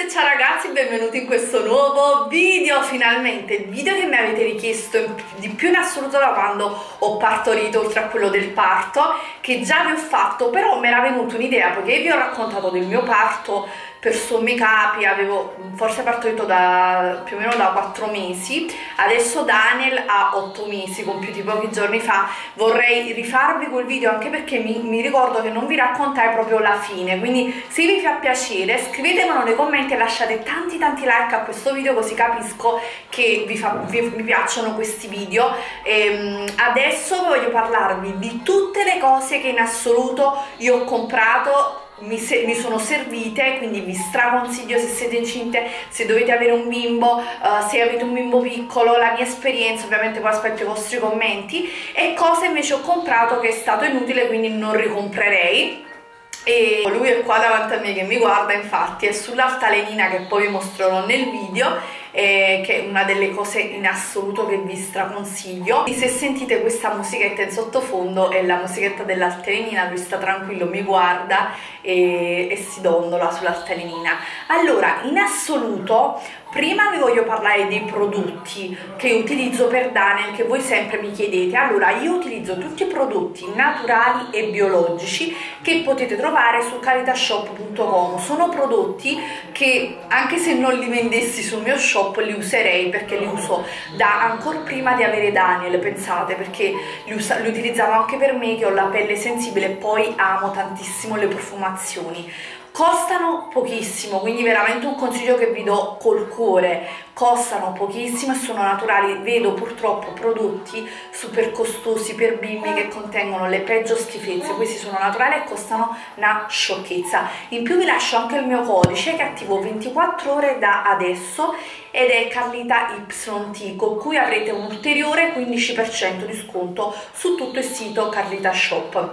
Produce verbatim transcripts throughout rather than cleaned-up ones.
ragazze, ciao ragazzi, benvenuti in questo nuovo video. Finalmente il video che mi avete richiesto di più in assoluto da quando ho partorito, oltre a quello del parto che già vi ho fatto, però mi era venuta un'idea, poiché vi ho raccontato del mio parto per sommi capi, avevo forse partorito da più o meno da quattro mesi, adesso Daniel ha otto mesi compiuti pochi giorni fa. Vorrei rifarvi quel video anche perché mi, mi ricordo che non vi raccontai proprio la fine, quindi se vi fa piacere scrivetemelo nei commenti e lasciate tanti tanti like a questo video, così capisco che vi, fa, vi, vi piacciono questi video. E adesso voglio parlarvi di tutte le cose che in assoluto io ho comprato, Mi, se, mi sono servite, quindi vi straconsiglio se siete incinte, se dovete avere un bimbo, uh, se avete un bimbo piccolo, la mia esperienza, ovviamente poi aspetto i vostri commenti, e cose invece ho comprato che è stato inutile, quindi non ricomprerei. E lui è qua davanti a me che mi guarda, infatti è sull'altalenina che poi vi mostrerò nel video, eh, che è una delle cose in assoluto che vi straconsiglio. E se sentite questa musichetta in sottofondo è la musichetta dell'altalenina, lui sta tranquillo, mi guarda e, e si dondola sull'altalenina. Allora, in assoluto, prima vi voglio parlare dei prodotti che utilizzo per Daniel, che voi sempre mi chiedete. Allora, io utilizzo tutti i prodotti naturali e biologici che potete trovare su caritashop punto com. Sono prodotti che, anche se non li vendessi sul mio shop, li userei, perché li uso da ancora prima di avere Daniel, pensate, perché li, usa, li utilizzavo anche per me che ho la pelle sensibile e poi amo tantissimo le profumazioni. Costano pochissimo, quindi veramente un consiglio che vi do col cuore. Costano pochissimo e sono naturali. Vedo purtroppo prodotti super costosi per bimbi che contengono le peggio schifezze. Questi sono naturali e costano una sciocchezza. In più vi lascio anche il mio codice che attivo ventiquattro ore da adesso ed è Carlita Y T, con cui avrete un ulteriore quindici per cento di sconto su tutto il sito Carlita Shop.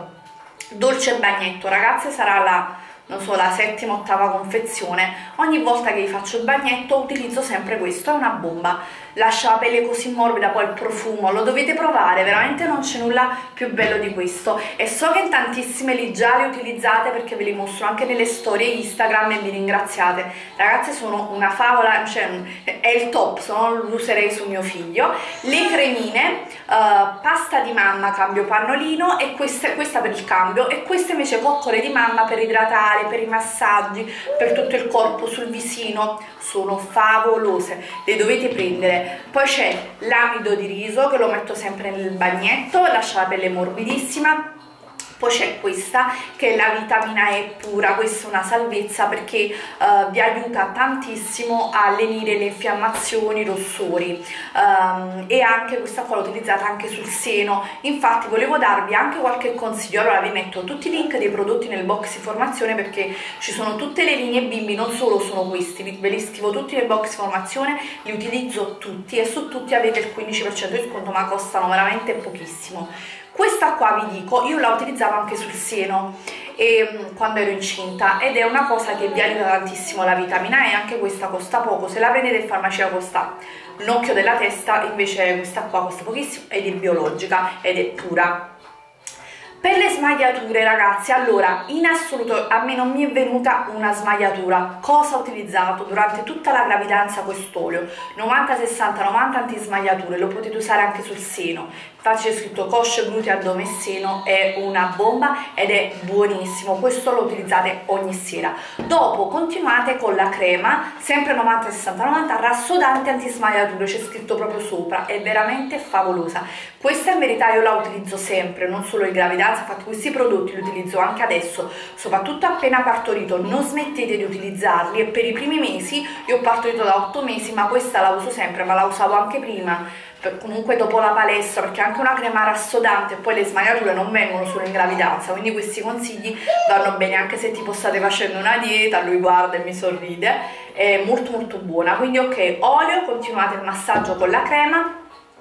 Dolce bagnetto, ragazze, sarà la non so, la settima, ottava confezione. Ogni volta che vi faccio il bagnetto utilizzo sempre questo, è una bomba, lascia la pelle così morbida, poi il profumo, lo dovete provare, veramente non c'è nulla più bello di questo. E so che in tantissime li già li utilizzate, perché ve li mostro anche nelle storie Instagram e vi ringraziate. Ragazze, sono una favola, cioè è il top, se no lo userei su mio figlio. Le cremine, uh, pasta di mamma cambio pannolino, e queste, questa per il cambio, e queste invece coccole di mamma per idratare, per i massaggi, per tutto il corpo, sul visino. Sono favolose, le dovete prendere. Poi c'è l'amido di riso che lo metto sempre nel bagnetto, lascia la pelle morbidissima. Poi c'è questa che è la vitamina E pura, questa è una salvezza perché uh, vi aiuta tantissimo a lenire le infiammazioni, i rossori, um, e anche questa qua l'ho utilizzata anche sul seno. Infatti volevo darvi anche qualche consiglio. Allora vi metto tutti i link dei prodotti nel box informazione, perché ci sono tutte le linee bimbi, non solo sono questi, ve li scrivo tutti nel box informazione, li utilizzo tutti e su tutti avete il quindici per cento di sconto, ma costano veramente pochissimo. Questa qua vi dico, io la utilizzavo anche sul seno e, quando ero incinta, ed è una cosa che vi aiuta tantissimo, la vitamina E. Anche questa costa poco, se la prendete in farmacia costa un occhio della testa, invece questa qua costa pochissimo ed è biologica ed è pura. Per le smagliature, ragazzi, allora, in assoluto a me non mi è venuta una smagliatura. Cosa ho utilizzato durante tutta la gravidanza? Quest'olio novanta sessanta novanta antismagliature, lo potete usare anche sul seno. Infatti c'è scritto cosce, glutei, addome e seno, è una bomba ed è buonissimo. Questo lo utilizzate ogni sera. Dopo continuate con la crema, sempre novanta sessanta novanta, rassodante antismagliature, c'è scritto proprio sopra, è veramente favolosa. Questa in verità io la utilizzo sempre, non solo in gravidanza. Infatti questi prodotti li utilizzo anche adesso, soprattutto appena partorito. Non smettete di utilizzarli. E per i primi mesi, io ho partorito da otto mesi, ma questa la uso sempre, ma la usavo anche prima, per, comunque dopo la palestra, perché è anche una crema rassodante, e poi le smagliature non vengono solo in gravidanza, quindi questi consigli vanno bene anche se tipo state facendo una dieta. Lui guarda e mi sorride, è molto molto buona. Quindi ok, olio, continuate il massaggio con la crema.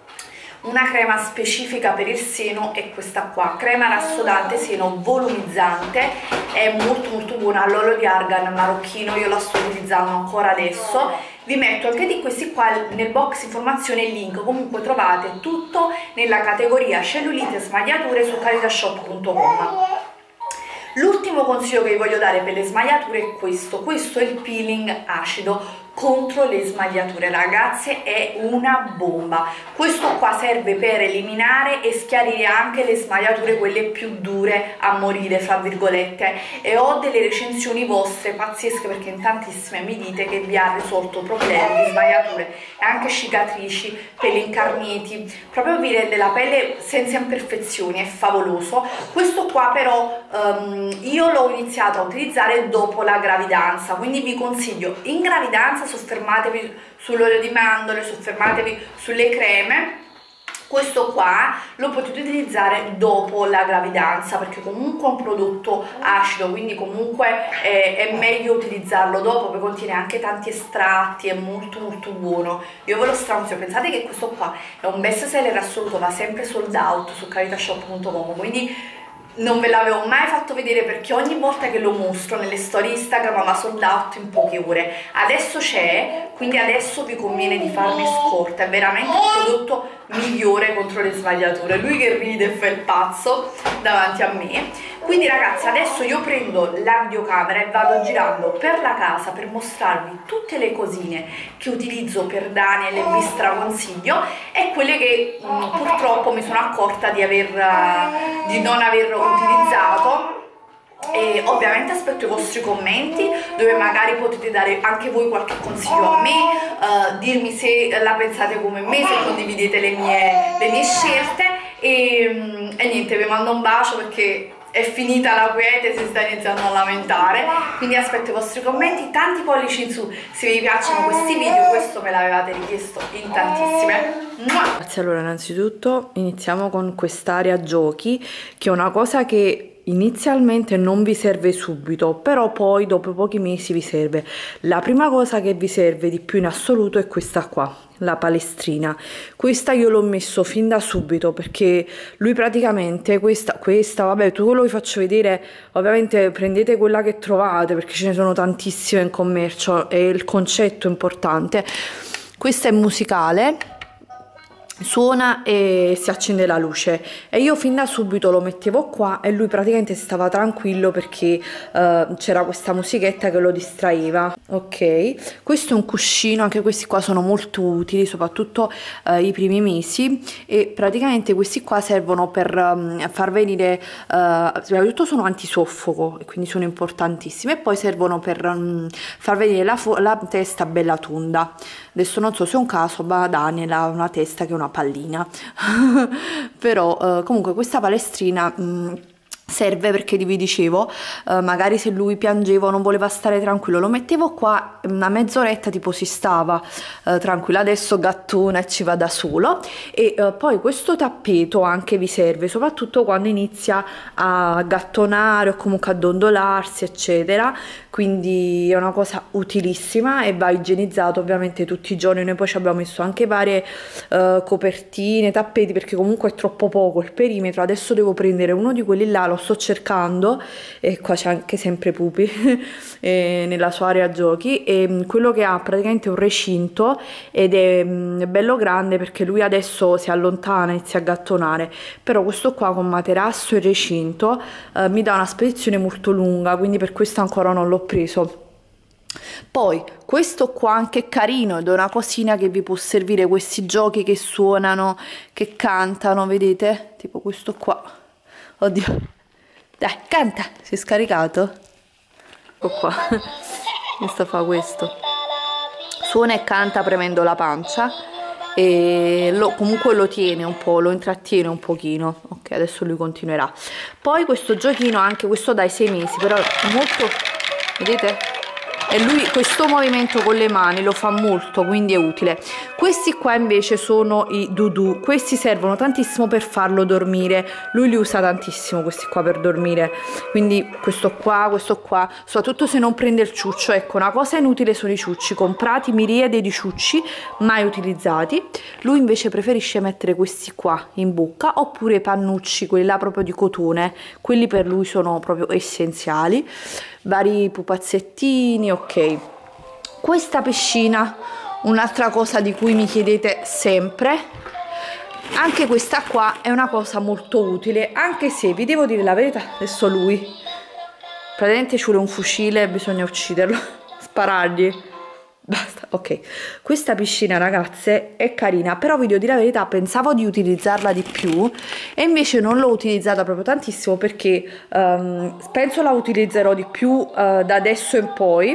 Una crema specifica per il seno è questa qua, crema rassodante seno volumizzante, è molto molto buona, all'olio di argan marocchino, io la sto utilizzando ancora adesso. Vi metto anche di questi qua nel box informazione il link, comunque trovate tutto nella categoria cellulite smagliature su caritashop punto com. L'ultimo consiglio che vi voglio dare per le smagliature è questo, questo è il peeling acido contro le smagliature, ragazze, è una bomba. Questo qua serve per eliminare e schiarire anche le smagliature, quelle più dure a morire, fra virgolette, e ho delle recensioni vostre pazzesche perché in tantissime mi dite che vi ha risolto problemi di smagliature e anche cicatrici, peli incarniti, proprio vi rende la pelle senza imperfezioni, è favoloso. Questo qua però um, io l'ho iniziato a utilizzare dopo la gravidanza, quindi vi consiglio in gravidanza soffermatevi sull'olio di mandorle, soffermatevi sulle creme. Questo qua lo potete utilizzare dopo la gravidanza perché comunque è un prodotto acido, quindi comunque è, è meglio utilizzarlo dopo perché contiene anche tanti estratti, è molto molto buono. Io ve lo straconsiglio, pensate che questo qua è un best seller assoluto, va sempre sold out su caritashop punto com, quindi non ve l'avevo mai fatto vedere perché ogni volta che lo mostro nelle storie Instagram va sold out in poche ore. Adesso c'è, quindi adesso vi conviene di farne scorta, è veramente il prodotto migliore contro le smagliature. Lui che ride e fa il pazzo davanti a me. Quindi ragazzi, adesso io prendo la videocamera e vado girando per la casa per mostrarvi tutte le cosine che utilizzo per Daniel e vi straconsiglio e quelle che mh, purtroppo mi sono accorta di, aver, uh, di non aver utilizzato. E ovviamente aspetto i vostri commenti dove magari potete dare anche voi qualche consiglio a me, uh, dirmi se la pensate come me, se condividete le mie, le mie scelte e, e niente, vi mando un bacio perché è finita la quiete, si sta iniziando a lamentare, quindi aspetto i vostri commenti, tanti pollici in su se vi piacciono questi video, questo me l'avevate richiesto in tantissime. Grazie. Allora, innanzitutto iniziamo con quest'area giochi, che è una cosa che inizialmente non vi serve subito, però poi dopo pochi mesi vi serve. La prima cosa che vi serve di più in assoluto è questa qua, la palestrina. Questa io l'ho messo fin da subito perché lui praticamente questa, questa vabbè, tutto quello che vi faccio vedere, ovviamente prendete quella che trovate perché ce ne sono tantissime in commercio e il concetto è importante. Questa è musicale, suona e si accende la luce e io fin da subito lo mettevo qua e lui praticamente stava tranquillo perché uh, c'era questa musichetta che lo distraeva. Ok, questo è un cuscino, anche questi qua sono molto utili soprattutto uh, i primi mesi e praticamente questi qua servono per um, far venire uh, prima di tutto sono antisoffoco e quindi sono importantissimi e poi servono per um, far venire la, la testa bella tonda. Adesso non so se è un caso, ma Daniel ha una testa che è una pallina però uh, comunque questa palestrina mh, serve perché vi dicevo uh, magari se lui piangeva o non voleva stare tranquillo lo mettevo qua, una mezz'oretta tipo si stava uh, tranquillo. Adesso gattona e ci va da solo e uh, poi questo tappeto anche vi serve soprattutto quando inizia a gattonare o comunque a dondolarsi eccetera, quindi è una cosa utilissima e va igienizzato ovviamente tutti i giorni. Noi poi ci abbiamo messo anche varie uh, copertine, tappeti perché comunque è troppo poco il perimetro. Adesso devo prendere uno di quelli là, lo sto cercando e qua c'è anche sempre Pupi e nella sua area giochi e quello che ha praticamente un recinto ed è, è bello grande perché lui adesso si allontana, inizia a gattonare, però questo qua con materasso e recinto uh, mi dà una spedizione molto lunga, quindi per questo ancora non l'ho preso. Poi questo qua anche è carino ed è una cosina che vi può servire, questi giochi che suonano, che cantano, vedete? Tipo questo qua. Oddio, dai, canta! Si è scaricato? Ecco qua. Questo fa questo. Suona e canta premendo la pancia e lo, comunque lo tiene un po', lo intrattiene un pochino. Ok, adesso lui continuerà. Poi questo giochino, anche questo dai sei mesi, però è molto, vedete? E lui questo movimento con le mani lo fa molto, quindi è utile. Questi qua invece sono i Dudu, questi servono tantissimo per farlo dormire, lui li usa tantissimo questi qua per dormire, quindi questo qua, questo qua, soprattutto se non prende il ciuccio. Ecco, una cosa inutile sono i ciucci, comprati miriade di ciucci mai utilizzati. Lui invece preferisce mettere questi qua in bocca oppure i pannucci, quelli là proprio di cotone, quelli per lui sono proprio essenziali. Vari pupazzettini. Ok, questa piscina, un'altra cosa di cui mi chiedete sempre, anche questa qua è una cosa molto utile, anche se vi devo dire la verità, adesso lui praticamente ci vuole un fucile, bisogna ucciderlo, sparargli. Basta, ok. Questa piscina, ragazze, è carina, però vi devo dire la verità, pensavo di utilizzarla di più e invece non l'ho utilizzata proprio tantissimo perché um, penso la utilizzerò di più uh, da adesso in poi,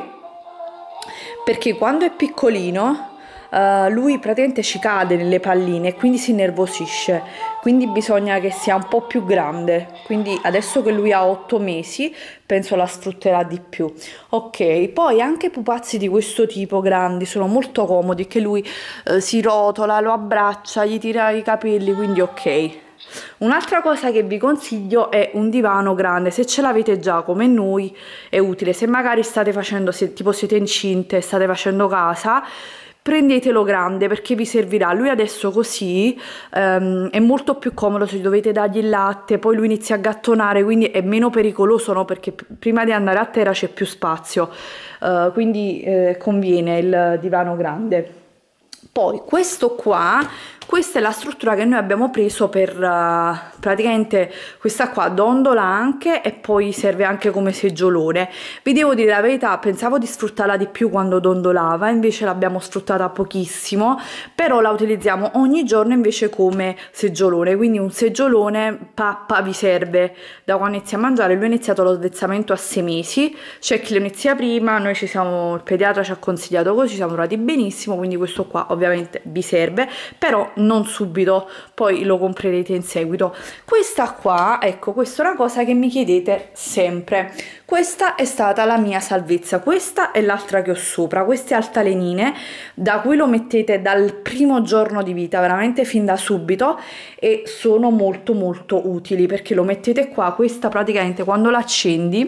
perché quando è piccolino Uh, lui praticamente ci cade nelle palline e quindi si innervosisce, quindi bisogna che sia un po' più grande, quindi adesso che lui ha otto mesi penso la sfrutterà di più. Ok, poi anche pupazzi di questo tipo grandi sono molto comodi, che lui uh, si rotola, lo abbraccia, gli tira i capelli, quindi ok. Un'altra cosa che vi consiglio è un divano grande, se ce l'avete già come noi è utile, se magari state facendo, se tipo siete incinte e state facendo casa, prendetelo grande perché vi servirà. Lui adesso così um, è molto più comodo se dovete dargli il latte, poi lui inizia a gattonare, quindi è meno pericoloso, no? Perché prima di andare a terra c'è più spazio, uh, quindi eh, conviene il divano grande. Poi questo qua, questa è la struttura che noi abbiamo preso per uh, praticamente questa qua dondola anche e poi serve anche come seggiolone. Vi devo dire la verità, pensavo di sfruttarla di più quando dondolava, invece l'abbiamo sfruttata pochissimo, però la utilizziamo ogni giorno invece come seggiolone, quindi un seggiolone pappa vi serve da quando inizia a mangiare. Lui ha iniziato lo svezzamento a sei mesi, c'è chi lo inizia prima, noi ci siamo, il pediatra ci ha consigliato così, siamo trovati benissimo, quindi questo qua ovviamente vi serve, però non subito, poi lo comprerete in seguito. Questa qua, ecco, questa è una cosa che mi chiedete sempre. Questa è stata la mia salvezza, questa è l'altra che ho sopra, queste altalenine da cui lo mettete dal primo giorno di vita, veramente fin da subito, e sono molto molto utili perché lo mettete qua. Questa praticamente quando l'accendi,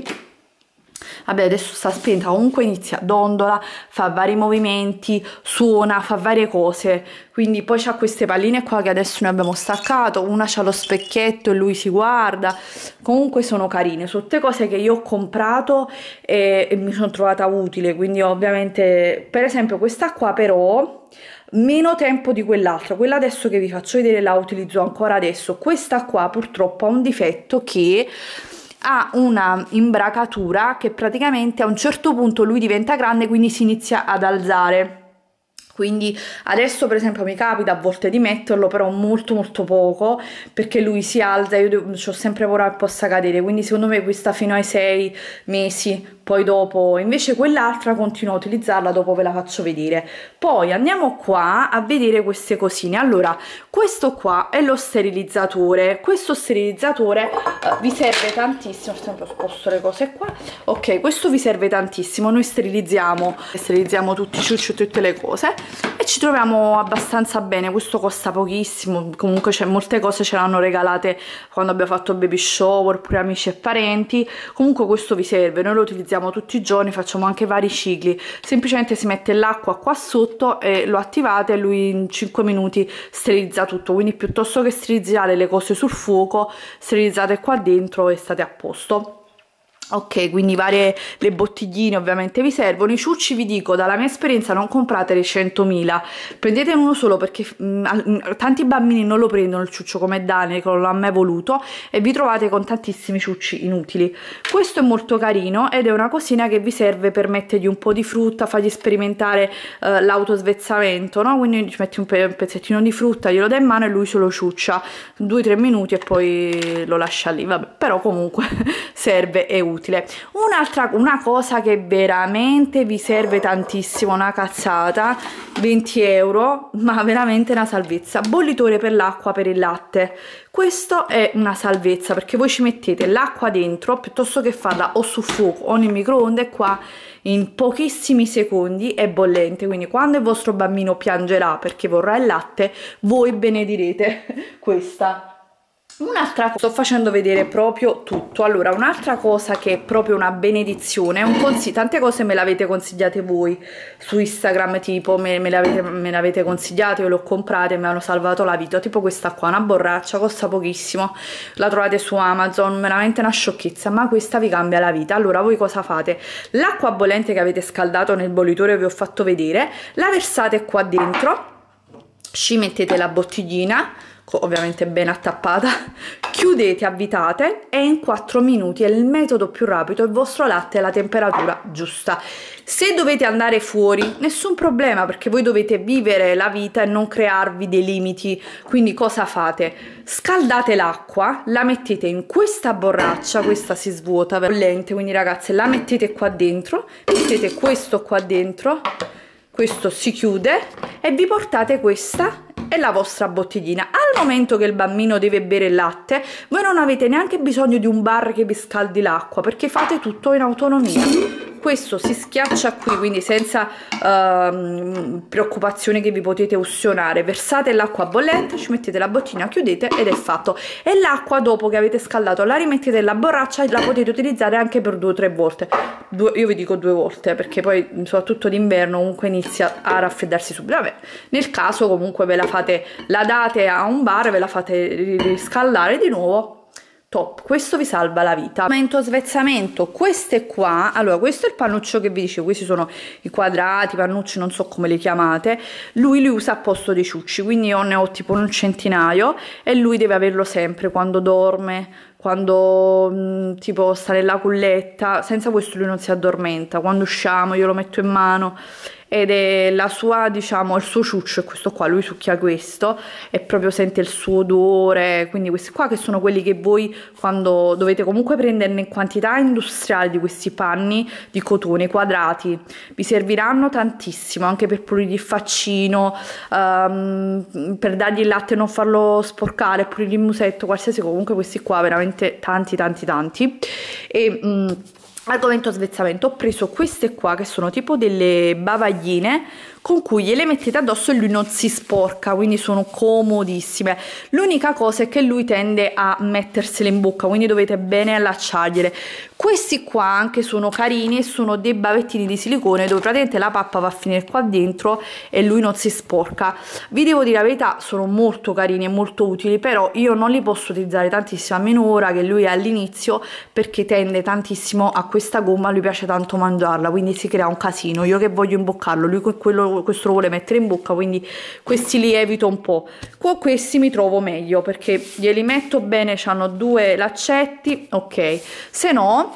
vabbè adesso sta spenta, comunque inizia, dondola, fa vari movimenti, suona, fa varie cose, quindi poi c'ha queste palline qua che adesso noi abbiamo staccato, una c'ha lo specchietto e lui si guarda, comunque sono carine, sono tutte cose che io ho comprato e, e mi sono trovata utile, quindi ovviamente, per esempio questa qua però meno tempo di quell'altra, quella adesso che vi faccio vedere la utilizzo ancora adesso. Questa qua purtroppo ha un difetto che ha una imbracatura che praticamente a un certo punto lui diventa grande, quindi si inizia ad alzare. Quindi adesso per esempio mi capita a volte di metterlo, però molto molto poco, perché lui si alza, io ho sempre paura che possa cadere, quindi secondo me questa fino ai sei mesi, poi dopo invece quell'altra continuo a utilizzarla, dopo ve la faccio vedere. Poi andiamo qua a vedere queste cosine. Allora, questo qua è lo sterilizzatore, questo sterilizzatore uh, vi serve tantissimo, sempre sposto le cose qua, ok, questo vi serve tantissimo, noi sterilizziamo, sterilizziamo tutti i ciucci e tutte le cose e ci troviamo abbastanza bene. Questo costa pochissimo, comunque c'è molte cose ce l'hanno regalate quando abbiamo fatto baby shower, pure amici e parenti, comunque questo vi serve, noi lo utilizziamo tutti i giorni, facciamo anche vari cicli, semplicemente si mette l'acqua qua sotto e lo attivate e lui in cinque minuti sterilizza tutto, quindi piuttosto che sterilizzare le cose sul fuoco, sterilizzate qua dentro e state a posto. Ok, quindi varie, le bottigline ovviamente vi servono. I ciucci vi dico, dalla mia esperienza non compratene centomila, prendete uno solo perché mh, tanti bambini non lo prendono il ciuccio come Daniel, che non l'ha mai voluto, e vi trovate con tantissimi ciucci inutili. Questo è molto carino ed è una cosina che vi serve per mettergli un po' di frutta, fargli sperimentare uh, l'autosvezzamento, no? Quindi ci metti un, pe un pezzettino di frutta, glielo dai in mano e lui se lo ciuccia due tre minuti e poi lo lascia lì, vabbè, però comunque serve, è utile. Un'altra una cosa che veramente vi serve tantissimo, una cazzata, venti euro, ma veramente una salvezza, bollitore per l'acqua per il latte. Questo è una salvezza perché voi ci mettete l'acqua dentro piuttosto che farla o su fuoco o nel microonde, e qua in pochissimi secondi è bollente, quindi quando il vostro bambino piangerà perché vorrà il latte, voi benedirete questa. Un'altra cosa, sto facendo vedere proprio tutto. Allora, un'altra cosa che è proprio una benedizione, un consiglio, tante cose me le avete consigliate voi su Instagram, tipo me, me le avete, me le avete consigliate, io le ho comprate e mi hanno salvato la vita, tipo questa qua, una borraccia, costa pochissimo, la trovate su Amazon, veramente una sciocchezza, ma questa vi cambia la vita. Allora voi cosa fate? L'acqua bollente che avete scaldato nel bollitore che vi ho fatto vedere, la versate qua dentro, ci mettete la bottiglina, ovviamente ben attappata, chiudete, avvitate e in quattro minuti è il metodo più rapido, il vostro latte è alla temperatura giusta. Se dovete andare fuori, nessun problema, perché voi dovete vivere la vita e non crearvi dei limiti. Quindi cosa fate? Scaldate l'acqua, la mettete in questa borraccia, questa si svuota bollente, quindi ragazze la mettete qua dentro, mettete questo qua dentro, questo si chiude e vi portate questa e la vostra bottiglina. Al momento che il bambino deve bere il latte, voi non avete neanche bisogno di un bar che vi scaldi l'acqua, perché fate tutto in autonomia. Questo si schiaccia qui, quindi senza uh, preoccupazione che vi potete ustionare. Versate l'acqua bollente, ci mettete la bottiglia, chiudete ed è fatto. E l'acqua, dopo che avete scaldato, la rimettete nella borraccia e la potete utilizzare anche per due o tre volte. Due, io vi dico due volte, perché poi soprattutto d'inverno comunque inizia a raffreddarsi subito. Vabbè, nel caso comunque ve la fate, la date a un bar, ve la fate riscaldare di nuovo. Top, questo vi salva la vita. Momento svezzamento, queste qua, allora questo è il pannuccio che vi dicevo, questi sono i quadrati, pannucci, non so come li chiamate, lui li usa a posto dei ciucci, quindi io ne ho tipo un centinaio e lui deve averlo sempre quando dorme, quando mh, tipo sta nella culletta, senza questo lui non si addormenta, quando usciamo io lo metto in mano ed è la sua, diciamo, il suo ciuccio è questo qua, lui succhia questo e proprio sente il suo odore. Quindi questi qua che sono quelli che voi, quando dovete comunque prenderne in quantità industriali di questi panni di cotone quadrati, vi serviranno tantissimo anche per pulire il faccino, um, per dargli il latte e non farlo sporcare, pulire il musetto, qualsiasi, comunque questi qua veramente tanti tanti tanti. E um, argomento svezzamento, ho preso queste qua che sono tipo delle bavagline con cui gliele mettete addosso e lui non si sporca, quindi sono comodissime. L'unica cosa è che lui tende a mettersele in bocca, quindi dovete bene allacciargliele. Questi qua anche sono carini e sono dei bavettini di silicone dove praticamente la pappa va a finire qua dentro e lui non si sporca. Vi devo dire la verità, sono molto carini e molto utili, però io non li posso utilizzare tantissimo, a meno ora che lui è all'inizio, perché tende tantissimo a questa gomma, lui piace tanto mangiarla, quindi si crea un casino. Io che voglio imboccarlo, lui quello questo lo vuole mettere in bocca, quindi questi li evito un po'. Con questi mi trovo meglio perché glieli metto bene, hanno due laccetti, ok. Se no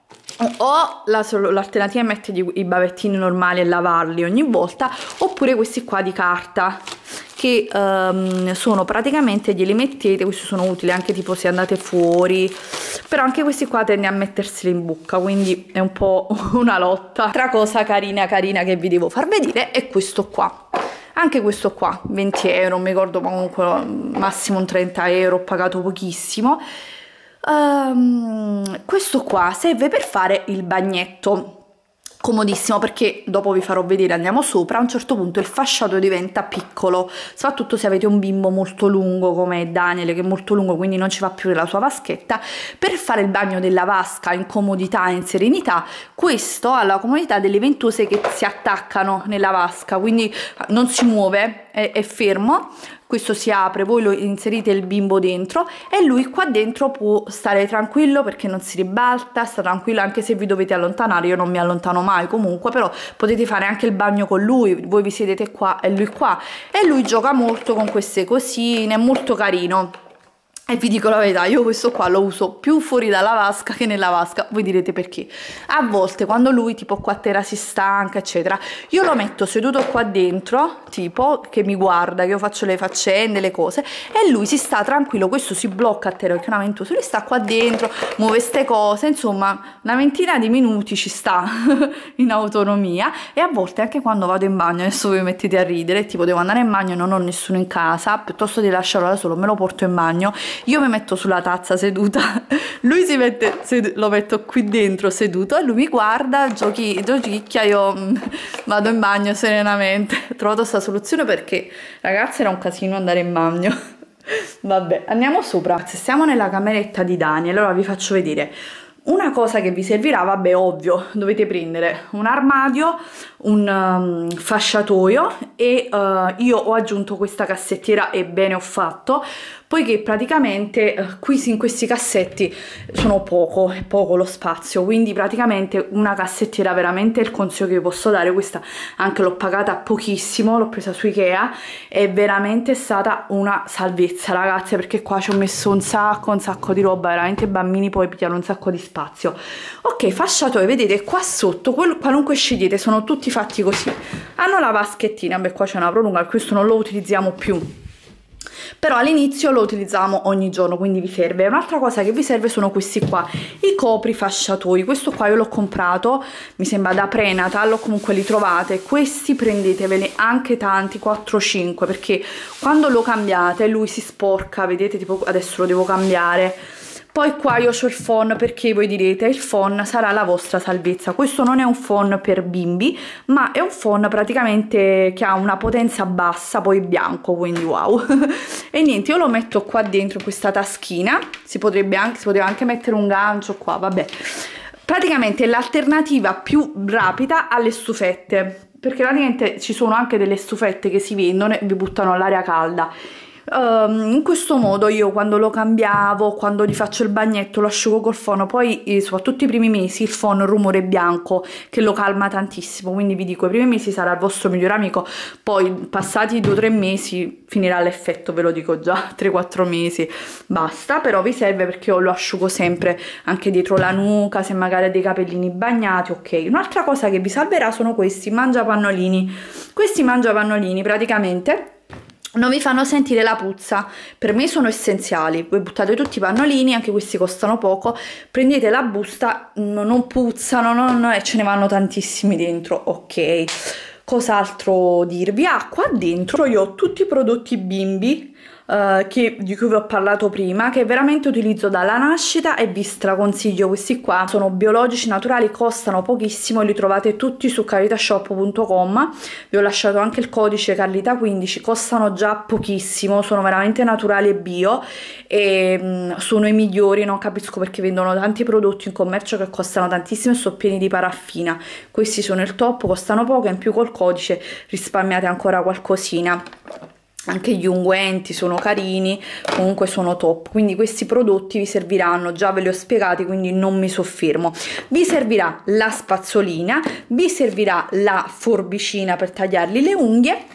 o l'alternativa è mettere i bavettini normali e lavarli ogni volta, oppure questi qua di carta che um, sono praticamente, glieli mettete, questi sono utili anche tipo se andate fuori, però anche questi qua tende a metterseli in bocca, quindi è un po' una lotta. Altra cosa carina carina che vi devo far vedere è questo qua. Anche questo qua, venti euro, non mi ricordo, ma comunque massimo un trenta euro, ho pagato pochissimo. Um, questo qua serve per fare il bagnetto, comodissimo, perché dopo vi farò vedere, andiamo sopra, a un certo punto il fasciato diventa piccolo, soprattutto se avete un bimbo molto lungo come Daniele, che è molto lungo, quindi non ci va più nella sua vaschetta. Per fare il bagno della vasca in comodità e in serenità, questo ha la comodità delle ventose che si attaccano nella vasca, quindi non si muove, è, è fermo. Questo si apre, voi lo inserite il bimbo dentro e lui qua dentro può stare tranquillo perché non si ribalta, sta tranquillo anche se vi dovete allontanare. Io non mi allontano mai comunque, però potete fare anche il bagno con lui, voi vi siedete qua e lui qua, e lui gioca molto con queste cosine, è molto carino. E vi dico la verità, io questo qua lo uso più fuori dalla vasca che nella vasca. Voi direte perché? A volte quando lui tipo qua a terra si stanca eccetera, io lo metto seduto qua dentro, tipo che mi guarda, che io faccio le faccende, le cose, e lui si sta tranquillo, questo si blocca a terra perché è una ventosa, lui sta qua dentro, muove ste cose, insomma una ventina di minuti ci sta in autonomia. E a volte anche quando vado in bagno, adesso voi mi mettete a ridere, tipo devo andare in bagno e non ho nessuno in casa, piuttosto di lasciarlo da solo me lo porto in bagno, io mi metto sulla tazza seduta, lui si mette, lo metto qui dentro seduto e lui mi guarda, giochi, giochicchia, io mh, vado in bagno serenamente. Ho trovato questa soluzione perché ragazzi era un casino andare in bagno. Vabbè, andiamo sopra. Siamo nella cameretta di Dani, allora vi faccio vedere. Una cosa che vi servirà, vabbè, ovvio, dovete prendere un armadio, un um, fasciatoio e uh, io ho aggiunto questa cassettiera e bene ho fatto. poiché praticamente eh, qui in questi cassetti sono poco, è poco lo spazio, quindi praticamente una cassettiera veramente il consiglio che vi posso dare. Questa anche l'ho pagata pochissimo, l'ho presa su Ikea, è veramente stata una salvezza ragazze, perché qua ci ho messo un sacco un sacco di roba, veramente i bambini poi pigliano un sacco di spazio. Ok, fasciatoie, vedete qua sotto quel, qualunque scegliete sono tutti fatti così, hanno la vaschettina. Beh, qua c'è una prolunga, questo non lo utilizziamo più, però all'inizio lo utilizzavamo ogni giorno, quindi vi serve. Un'altra cosa che vi serve sono questi qua, i copri fasciatoi. Questo qua io l'ho comprato, mi sembra da Prenatal o comunque li trovate. Questi prendeteveli anche tanti, quattro cinque, perché quando lo cambiate lui si sporca, vedete, tipo adesso lo devo cambiare. Poi qua io ho il phon, perché voi direte il phon sarà la vostra salvezza. Questo non è un phon per bimbi, ma è un phon praticamente che ha una potenza bassa, poi bianco, quindi wow. E niente, io lo metto qua dentro questa taschina, si potrebbe anche, si poteva anche mettere un gancio qua, vabbè. Praticamente è l'alternativa più rapida alle stufette, perché praticamente ci sono anche delle stufette che si vendono e vi buttano l'aria calda. Um, in questo modo io quando lo cambiavo, quando gli faccio il bagnetto, lo asciugo col phon, poi eh, soprattutto i primi mesi il phon ha un rumore bianco che lo calma tantissimo, quindi vi dico i primi mesi sarà il vostro migliore amico, poi passati due o tre mesi finirà l'effetto, ve lo dico già, tre quattro mesi basta, però vi serve perché io lo asciugo sempre anche dietro la nuca, se magari ha dei capellini bagnati. Ok, un'altra cosa che vi salverà sono questi mangiapannolini. Questi mangiapannolini praticamente non vi fanno sentire la puzza, per me sono essenziali. Voi buttate tutti i pannolini, anche questi costano poco, prendete la busta, non puzzano, non, e ce ne vanno tantissimi dentro. Ok, cos'altro dirvi? Ah, qua dentro io ho tutti i prodotti bimbi Uh, che, di cui vi ho parlato prima, che veramente utilizzo dalla nascita e vi straconsiglio. Questi qua sono biologici, naturali, costano pochissimo e li trovate tutti su carlitashop punto com. Vi ho lasciato anche il codice Carlita quindici, costano già pochissimo, sono veramente naturali e bio e mh, sono i migliori. Non capisco perché vendono tanti prodotti in commercio che costano tantissimo e sono pieni di paraffina. Questi sono il top, costano poco e in più col codice risparmiate ancora qualcosina. Anche gli unguenti sono carini, comunque sono top, quindi questi prodotti vi serviranno, già ve li ho spiegati, quindi non mi soffermo. Vi servirà la spazzolina, vi servirà la forbicina per tagliarli le unghie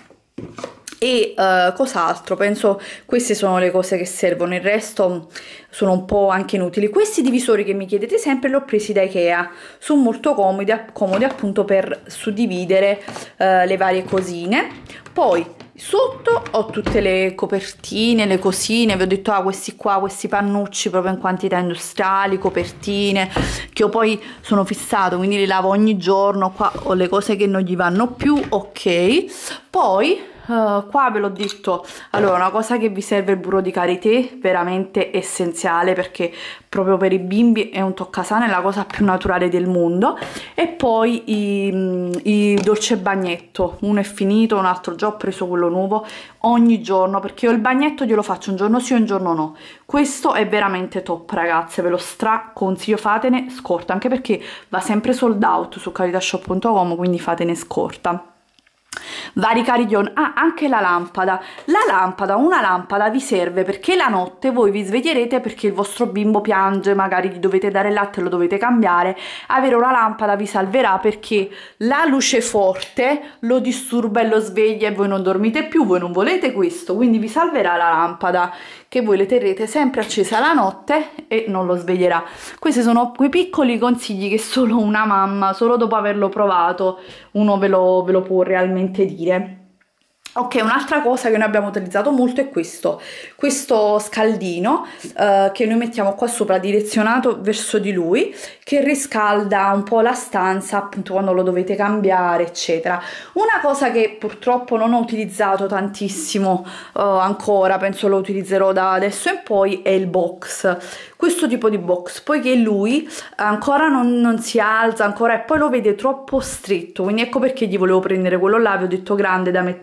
e uh, cos'altro? Penso queste sono le cose che servono, il resto sono un po' anche inutili. Questi divisori che mi chiedete sempre li ho presi da Ikea, sono molto comodi, comodi appunto per suddividere uh, le varie cosine. Poi sotto ho tutte le copertine, le cosine, vi ho detto ah questi qua, questi pannucci proprio in quantità industriali, copertine che io poi sono fissato, quindi li lavo ogni giorno. Qua ho le cose che non gli vanno più. Ok, poi Uh, qua ve l'ho detto, allora una cosa che vi serve, il burro di karité, veramente essenziale perché proprio per i bimbi è un toccasana, è la cosa più naturale del mondo. E poi i, i dolce bagnetto, uno è finito, un altro già ho preso quello nuovo, ogni giorno, perché io il bagnetto glielo faccio un giorno sì un giorno no. Questo è veramente top ragazze, ve lo straconsiglio, fatene scorta, anche perché va sempre sold out su carlitashop punto com, quindi fatene scorta. Vari carillon. Ah, anche la lampada. La lampada, una lampada vi serve perché la notte voi vi sveglierete perché il vostro bimbo piange, magari gli dovete dare il latte, lo dovete cambiare. Avere una lampada vi salverà perché la luce forte lo disturba e lo sveglia e voi non dormite più, voi non volete questo, quindi vi salverà la lampada, che voi le terrete sempre accesa la notte e non lo sveglierà. Questi sono quei piccoli consigli che solo una mamma, solo dopo averlo provato, uno ve lo, ve lo può realmente dire. Ok, un'altra cosa che noi abbiamo utilizzato molto è questo, questo scaldino eh, che noi mettiamo qua sopra direzionato verso di lui, che riscalda un po' la stanza appunto quando lo dovete cambiare eccetera. Una cosa che purtroppo non ho utilizzato tantissimo eh, ancora, penso lo utilizzerò da adesso in poi, è il box, questo tipo di box, poiché lui ancora non, non si alza ancora e poi lo vede troppo stretto, quindi ecco perché gli volevo prendere quello là, vi ho detto grande da mettere giù in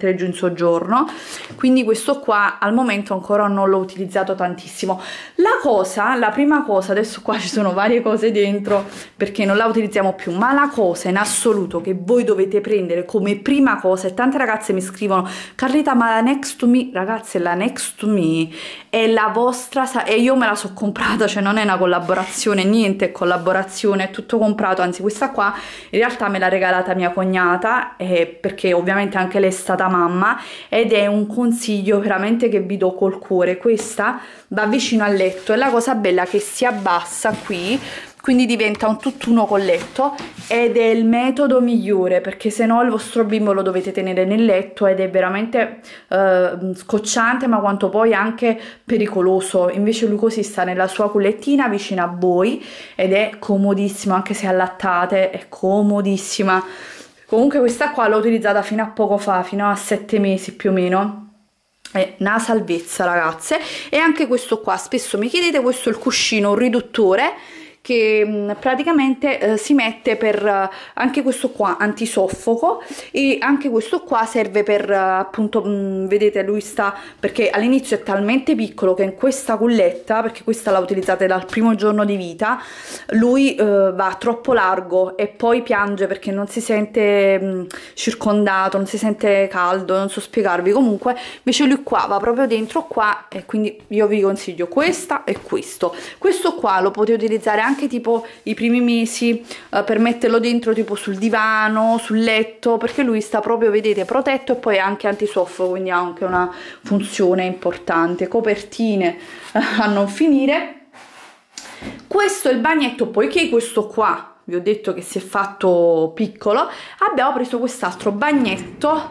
soggiorno, quindi questo qua al momento ancora non l'ho utilizzato tantissimo. La cosa, la prima cosa, adesso qua ci sono varie cose dentro perché non la utilizziamo più, ma la cosa in assoluto che voi dovete prendere come prima cosa, e tante ragazze mi scrivono Carlita ma la Next to Me, ragazze la Next to Me è la vostra, e io me la so comprata, cioè non è una collaborazione, niente è collaborazione, è tutto comprato, anzi questa qua in realtà me l'ha regalata mia cognata eh, perché ovviamente anche lei è stata mamma, ed è un consiglio veramente che vi do col cuore. Questa va vicino al letto e la cosa bella è che si abbassa qui, quindi diventa un tutt'uno col letto, ed è il metodo migliore perché se no il vostro bimbo lo dovete tenere nel letto ed è veramente eh, scocciante, ma quanto poi anche pericoloso. Invece lui così sta nella sua cullettina vicino a voi ed è comodissimo, anche se allattate è comodissima. Comunque questa qua l'ho utilizzata fino a poco fa, fino a sette mesi più o meno. È una salvezza ragazze. E anche questo qua, spesso mi chiedete, questo è il cuscino, un riduttore che mh, praticamente eh, si mette per uh, anche questo qua antisoffoco, e anche questo qua serve per uh, appunto mh, vedete lui sta, perché all'inizio è talmente piccolo che in questa culletta, perché questa la utilizzate dal primo giorno di vita, lui uh, va troppo largo e poi piange perché non si sente mh, circondato, non si sente caldo, non so spiegarvi. Comunque invece lui qua va proprio dentro qua, e quindi io vi consiglio questa e questo. Questo qua lo potete utilizzare anche anche tipo i primi mesi eh, per metterlo dentro tipo sul divano, sul letto, perché lui sta proprio, vedete, protetto, e poi è anche antisoffoco, quindi ha anche una funzione importante. Copertine eh, a non finire. Questo è il bagnetto, poiché questo qua vi ho detto che si è fatto piccolo, abbiamo preso quest'altro bagnetto,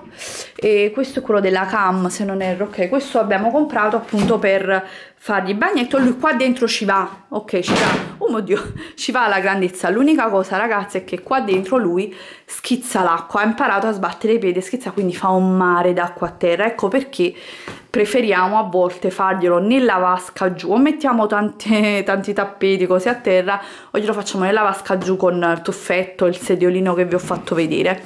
e questo è quello della Cam se non erro, ok, questo abbiamo comprato appunto per fargli il bagnetto. Lui qua dentro ci va, ok, ci va, oh mio Dio, ci va alla grandezza. L'unica cosa ragazzi è che qua dentro lui schizza l'acqua, ha imparato a sbattere i piedi e schizza, quindi fa un mare d'acqua a terra. Ecco perché preferiamo a volte farglielo nella vasca giù, o mettiamo tante, tanti tappeti così a terra, o glielo facciamo nella vasca giù con il tuffetto, il sediolino che vi ho fatto vedere.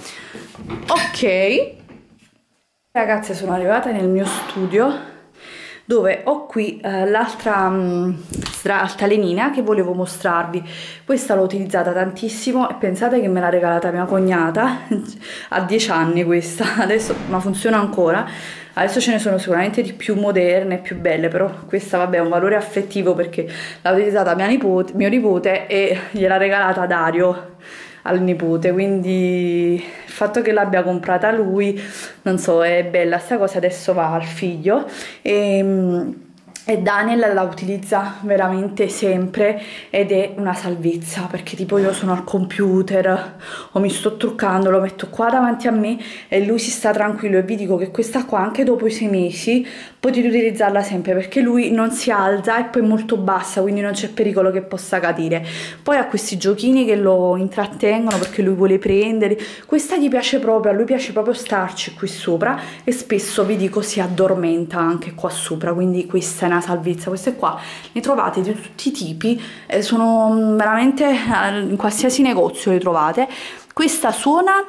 Ok ragazze, sono arrivata nel mio studio dove ho qui eh, l'altra altalenina che volevo mostrarvi. Questa l'ho utilizzata tantissimo e pensate che me l'ha regalata mia cognata a dieci anni questa, adesso ma funziona ancora. Adesso ce ne sono sicuramente di più moderne, più belle, però questa vabbè ha un valore affettivo perché l'ha utilizzata mia nipote, mio nipote, e gliel'ha regalata Dario al nipote, quindi il fatto che l'abbia comprata lui, non so, è bella sta cosa. Adesso va al figlio e, e Daniel la utilizza veramente sempre ed è una salvezza, perché tipo io sono al computer o mi sto truccando, lo metto qua davanti a me e lui si sta tranquillo, e vi dico che questa qua anche dopo i sei mesi potete utilizzarla sempre perché lui non si alza e poi è molto bassa, quindi non c'è pericolo che possa cadere. Poi ha questi giochini che lo intrattengono perché lui vuole prenderli. Questa gli piace proprio, a lui piace proprio starci qui sopra, e spesso vi dico si addormenta anche qua sopra, quindi questa è una salvezza. Queste qua ne trovate di tutti i tipi, eh, sono veramente eh, in qualsiasi negozio le trovate. Questa suona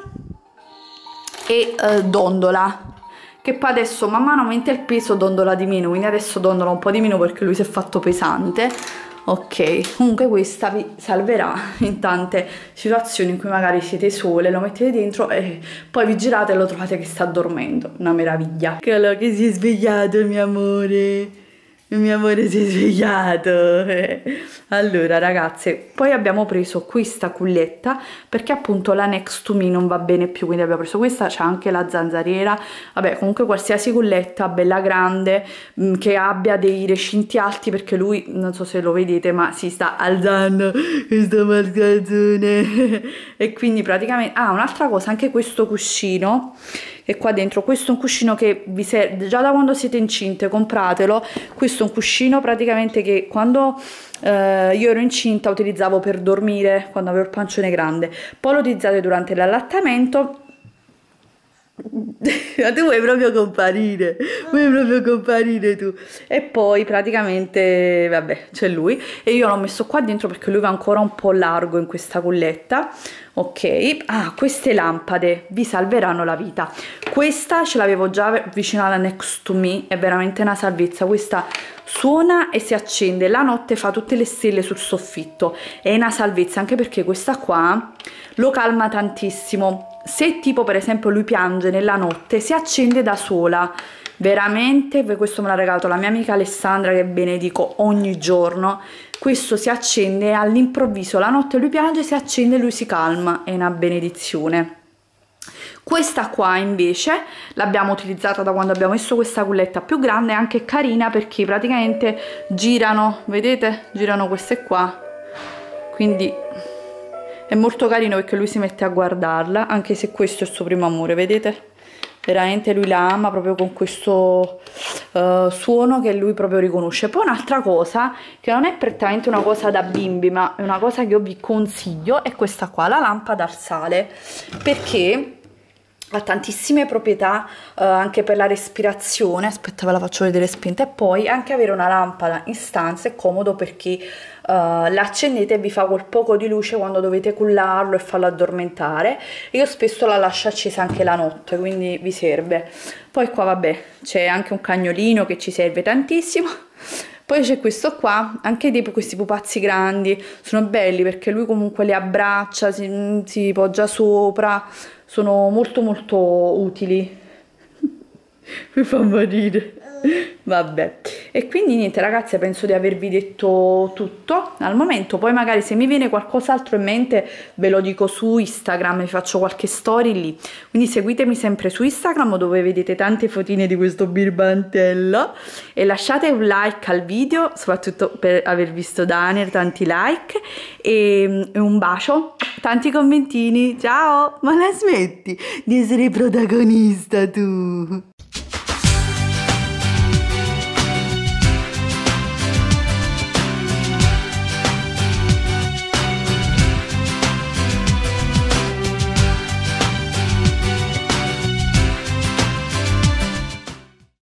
e eh, dondola, che poi adesso man mano aumenta il peso, dondola di meno, quindi adesso dondola un po' di meno perché lui si è fatto pesante. Ok, comunque questa vi salverà in tante situazioni in cui magari siete sole, lo mettete dentro e poi vi girate e lo trovate che sta dormendo. Una meraviglia. Quello che si è svegliato, mio amore. Il mio amore si è svegliato. Allora ragazze, poi abbiamo preso questa culletta perché appunto la Next to Me non va bene più, quindi abbiamo preso questa. C'è anche la zanzariera, vabbè, comunque qualsiasi culletta bella grande mh, che abbia dei recinti alti, perché lui, non so se lo vedete, ma si sta alzando questo marcazzone e quindi praticamente, ah, un'altra cosa, anche questo cuscino e qua dentro, questo è un cuscino che vi serve già da quando siete incinte, compratelo. Questo è un cuscino praticamente che quando eh, io ero incinta utilizzavo per dormire, quando avevo il pancione grande, poi lo utilizzate durante l'allattamento Ma tu vuoi proprio comparire, vuoi proprio comparire tu. E poi praticamente, vabbè, c'è lui. E io l'ho messo qua dentro perché lui va ancora un po' largo in questa culletta. Ok, ah, queste lampade vi salveranno la vita. Questa ce l'avevo già vicino alla Next to Me, è veramente una salvezza. Questa suona e si accende, la notte fa tutte le stelle sul soffitto, è una salvezza anche perché questa qua lo calma tantissimo. Se tipo per esempio lui piange nella notte, si accende da sola, veramente. Questo me l'ha regalato la mia amica Alessandra, che benedico ogni giorno. Questo si accende all'improvviso, la notte lui piange, si accende e lui si calma, è una benedizione. Questa qua invece l'abbiamo utilizzata da quando abbiamo messo questa culletta più grande, è anche carina perché praticamente girano, vedete? Girano queste qua, quindi è molto carino perché lui si mette a guardarla, anche se questo è il suo primo amore, vedete? Veramente lui la ama proprio con questo uh, suono che lui proprio riconosce. Poi un'altra cosa che non è prettamente una cosa da bimbi, ma è una cosa che io vi consiglio, è questa qua, la lampada al sale, perché ha tantissime proprietà uh, anche per la respirazione. Aspetta, ve la faccio vedere spenta. E poi anche avere una lampada in stanza è comodo perché uh, la accendete e vi fa quel poco di luce quando dovete cullarlo e farlo addormentare. Io spesso la lascio accesa anche la notte, quindi vi serve. Poi qua vabbè c'è anche un cagnolino che ci serve tantissimo. Poi c'è questo qua, anche dei, questi pupazzi grandi, sono belli perché lui comunque li abbraccia, si, si poggia sopra, sono molto molto utili. Mi fa morire. Vabbè, e quindi niente ragazze, penso di avervi detto tutto al momento. Poi magari se mi viene qualcos'altro in mente ve lo dico su Instagram, vi faccio qualche story lì, quindi seguitemi sempre su Instagram dove vedete tante fotine di questo birbantello, e lasciate un like al video, soprattutto per aver visto Daniel, tanti like e, e un bacio, tanti commentini. Ciao, ma la smetti di essere protagonista tu?